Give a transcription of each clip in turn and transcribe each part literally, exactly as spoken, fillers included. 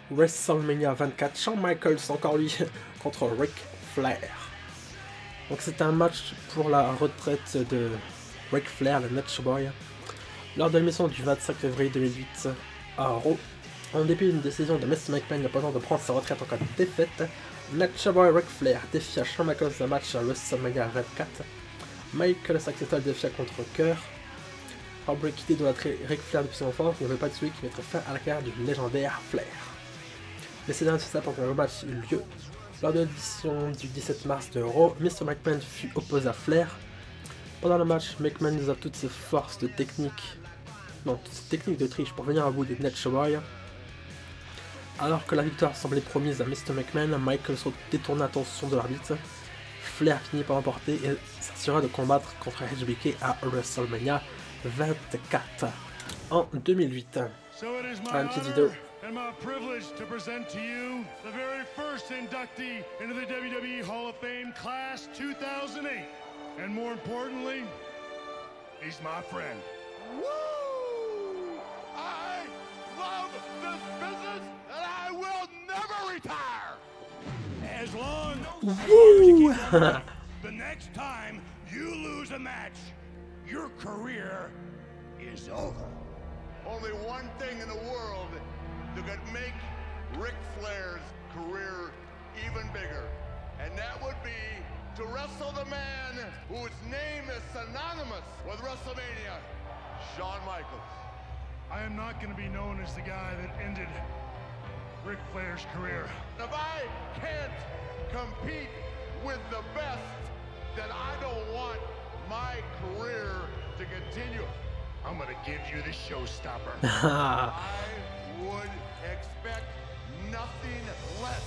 WrestleMania vingt-quatre, Shawn Michaels, encore lui, contre Ric Flair. Donc c'était un match pour la retraite de Ric Flair, le Nacho Boy, lors de l'émission du vingt-cinq février deux mille huit à Raw. En dépit d'une décision de mister McMahon le pendant de prendre sa retraite en cas de défaite, Nacho Boy Ric Flair défia Shawn Michaels dans un match à WrestleMania vingt-quatre. Michaels accepta le défi contre cœur. Heartbreak Kid idolâtrait Ric Flair depuis son enfance, ne veut pas de celui qui mettrait fin à la carrière du légendaire Flair. Mais ces dernières étapes pour que le match eut lieu. Lors de l'édition du dix-sept mars de Raw, mister McMahon fut opposé à Flair. Pendant le match, McMahon usa toutes ses forces de technique, non, toutes ses techniques de triche pour venir à bout de Nacho Boy. Alors que la victoire semblait promise à mister McMahon, Michaels détourna l'attention de l'arbitre. Flair finit par remporter et s'assura de combattre contre H B K à WrestleMania vingt-quatre en deux mille huit. Ah, une petite vidéo. And my privilege to present to you the very first inductee into the W W E Hall of Fame Class two thousand eight. And more importantly, he's my friend. Woo! I love this business and I will never retire! As long as you keep going, the next time you lose a match, your career is over. Only one thing in the world that could make Ric Flair's career even bigger, and that would be to wrestle the man whose name is synonymous with WrestleMania, Shawn Michaels. I am not going to be known as the guy that ended Ric Flair's career. If I can't compete with the best, then I don't want my career to continue. I'm gonna give you the showstopper. I would expect nothing less.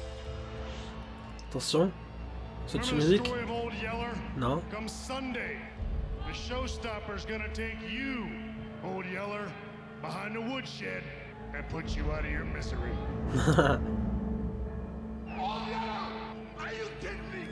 Attention, cette Remember the musique. story of Old Yeller? Non. Come Sunday, the showstopper's gonna take you, Old Yeller, behind the woodshed and put you out of your misery. Oh yeah! Are you kidding me?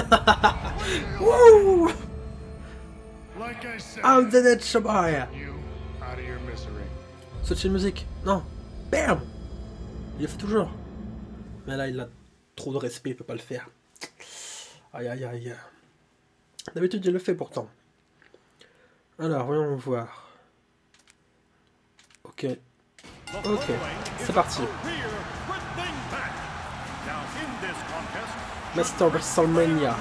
Woo! Like I said, I'm the Nacho Boy. you out of your misery. Cette musique. Non. Bam! Il le fait toujours. Mais là, il a trop de respect, il peut pas le faire. Aïe aïe aïe. D'habitude, il le fait pourtant. Alors, voyons voir. Ok. Ok, c'est parti. mister WrestleMania.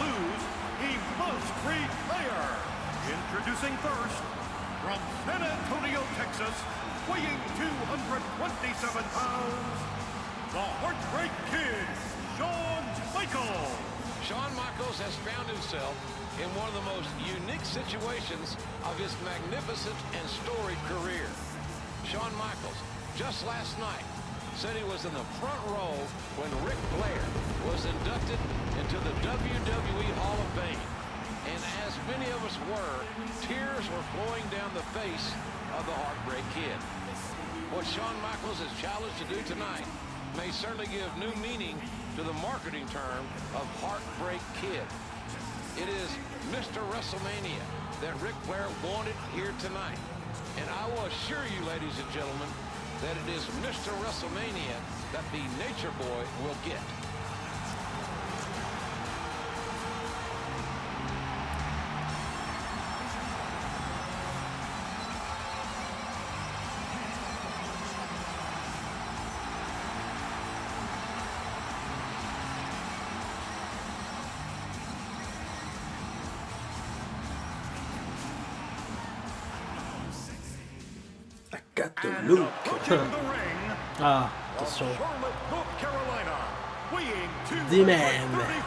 Introducing first, from San Antonio, Texas, weighing two hundred twenty-seven pounds, the Heartbreak Kid, Shawn Michaels. Shawn Michaels has found himself in one of the most unique situations of his magnificent and storied career. Shawn Michaels, just last night, said he was in the front row when Ric Flair was inducted into the W W E Hall of Fame. And as many of us were, tears were flowing down the face of the Heartbreak Kid. What Shawn Michaels is challenged to do tonight may certainly give new meaning to the marketing term of Heartbreak Kid. It is Mister WrestleMania that Ric Flair wanted here tonight. And I will assure you, ladies and gentlemen, that it is Mister WrestleMania that the Nature Boy will get. Luke. Ah, attention. D-Man.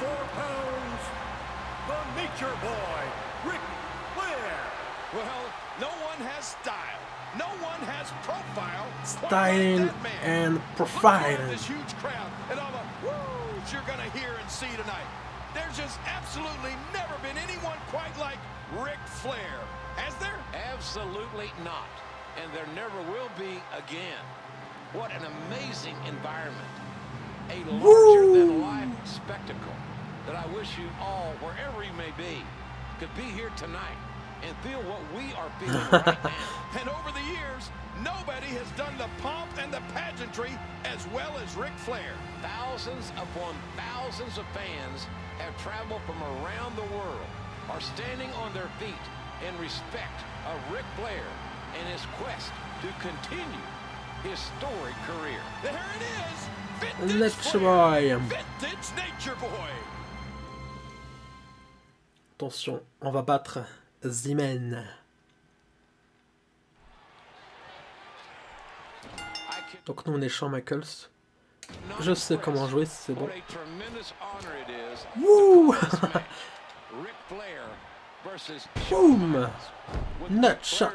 The Nature Boy, Ric Flair. Well, no one has style. No one has profile. Style and profile. This huge crowd and all the woos you're going to hear and see tonight. There's just absolutely never been anyone quite like Ric Flair. Has there? Absolutely not. And there never will be again. What an amazing environment. A larger-than-life spectacle that I wish you all, wherever you may be, could be here tonight and feel what we are feeling right now. And over the years, nobody has done the pomp and the pageantry as well as Ric Flair. Thousands upon thousands of fans have traveled from around the world, are standing on their feet in respect of Ric Flair and his quest to continue his storied career. There it is! Vintage Nature Flair. Boy. Vintage Nature Boy. Attention, on va battre Z-Man. Donc nous on est Shawn Michaels. Je sais comment jouer, c'est bon. Wouh. Boom. Nutshot.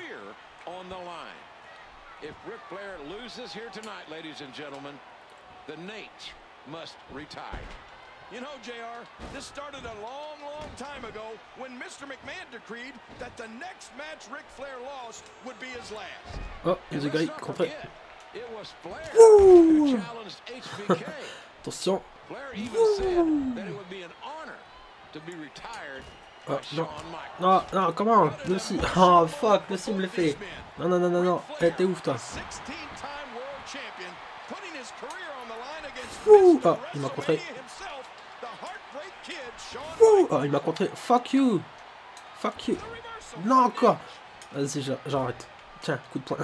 If Ric Flair loses here tonight, ladies and gentlemen, the Nate must retire. You know, J R, this started a long, long time ago when Mister McMahon decreed that the next match Ric Flair lost would be his last. Oh, il a gagné, contré. It was Flair Woo! who challenged H B K. Attention. Flair even said that it would be an honor to be retired by Oh, Shawn non. Michaels. Non, non, comment? Lucy. Oh, fuck, Lucy me l'a fait. Non, non, non, non, non. Eh, t'es ouf, toi. sixteen-time world champion, putting his career on the line against Wouh! Mister Oh, il m'a contré. WrestleMania himself, the Heartbreak Kid, Shawn Wouh! Michaels. Oh, il m'a contré. Fuck you. Fuck you. The reversal Non, from the quoi? finish. Vas-y, j'a- j'arrête. Tiens, coup de poing.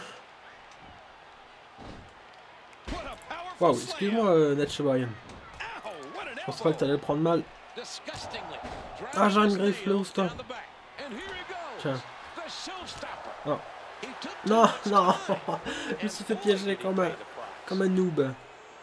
What a powerful Waouh, slam. excuse-moi, euh, Nature Boy. Ow, what an Je pensais pas que t'allais le prendre mal. Disgustingly. Ah, j'ai une driving griffe, his le heels ouf, toi. down the back. And here he goes. Tiens. The showstopper. Oh. He took Non, too much non. time. Je me suis fait And piéger boy, comme did un, he pay the price. comme un noob.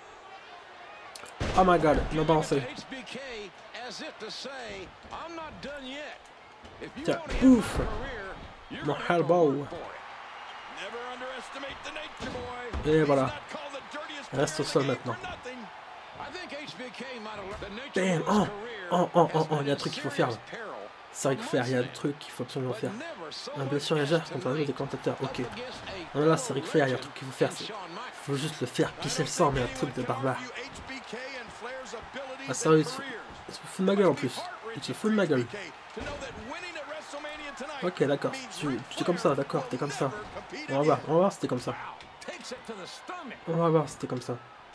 Oh my god, il m'a balancé. H B K as if to say, I'm not done yet. If you Tiens, want to end ouf. my career, you're Mon gonna have to elbow. work for it. Never underestimate the Nature Boy. Et He's voilà. not called the dirtiest Reste player au sol in the game maintenant. for nothing. I think H B K might have learned the nature Bam, of his oh, career oh, oh, has oh, oh, been il y a un in truc qu'il faut faire, là. serious peril. C'est vrai que faire, il y a un truc qu'il faut absolument faire. Un blessure légère contre un autre des commentateurs, ok. Non, là, c'est Ric Flair, il y a un truc qu'il faut faire. Il faut juste le faire pisser le sang, mais un truc de barbare. Ah, sérieux, il se fout de ma gueule en plus. Il se fout de ma gueule. Ok, d'accord. Tu, tu es comme ça, d'accord, t'es comme ça. On va voir, on va voir si t'es comme ça. On va voir si t'es comme ça.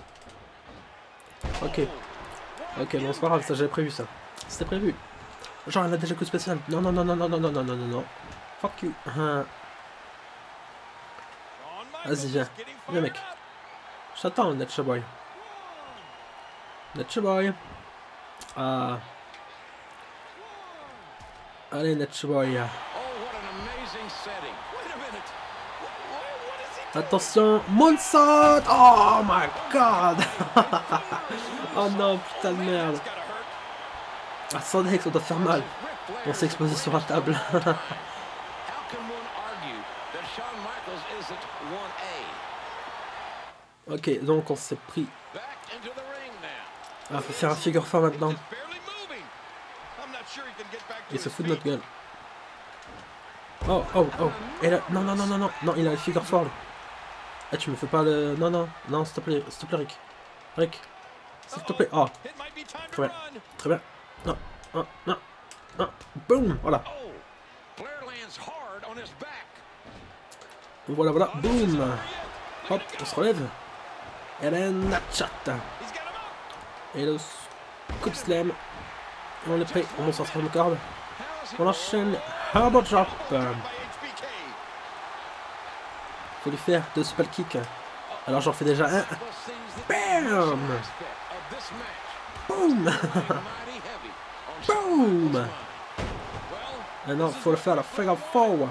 Ok. Ok, bon, c'est pas grave, ça j'avais prévu ça. C'était prévu. Genre, elle a déjà coup spécial. Non, non, non, non, non, non, non, non, non, non, non. Fuck you. Hein. Vas-y, viens. Viens, mec. J'attends, Nature Boy. Nature Boy. Ah. Allez, Nature Boy. Attention, Moonsault. Oh my god. Oh non, putain de merde. Ah, sans deck, ça doit faire mal. On s'est exposé sur la table. Ok, donc on s'est pris. Ah, faut faire un figure four maintenant. Il se fout de notre gueule. Oh, oh, oh. Et là, non, non, non, non, non, non, il a le figure four. Ah, tu me fais pas le. Non, non, non, s'il te plaît, s'il te plaît, Rick. Rick, s'il te plaît. Oh, très bien, très bien. Non, non, non, non. Boum, voilà. Voilà, voilà, boum. Hop, on se relève. Et là, Natchat. Et le coup de slam. Et on est prêt, on monte sur le corde. On enchaîne. Elbow drop. Faut lui faire deux super kicks. Alors j'en fais déjà un. Bam. Boum. Boum. Maintenant, faut le faire la figure four.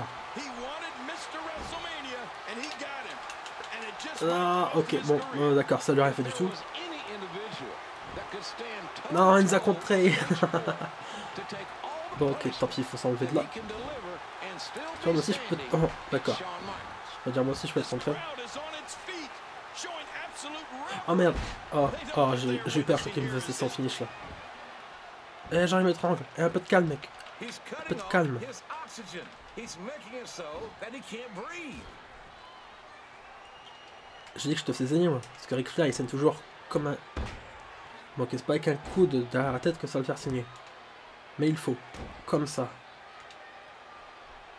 Ah, ok, bon, euh, d'accord, ça lui aurait fait du tout. Non, il nous a contré. Bon, ok, tant pis, il faut s'enlever de là. Tu vois, moi aussi je peux... Oh, d'accord. Je veux dire, moi aussi je peux être contré. Oh merde. Oh, oh j'ai eu peur, je crois qu'il me faisait sans finish là. Eh, j'arrive à m'étrangle. Eh, un peu de calme, mec. Un peu de calme. J'ai dit que je te faisais saigner, moi. Parce que Ric Flair, il saigne toujours comme un... Bon, ok, c'est pas avec un coup de derrière la tête que ça va le faire saigner. Mais il faut. Comme ça.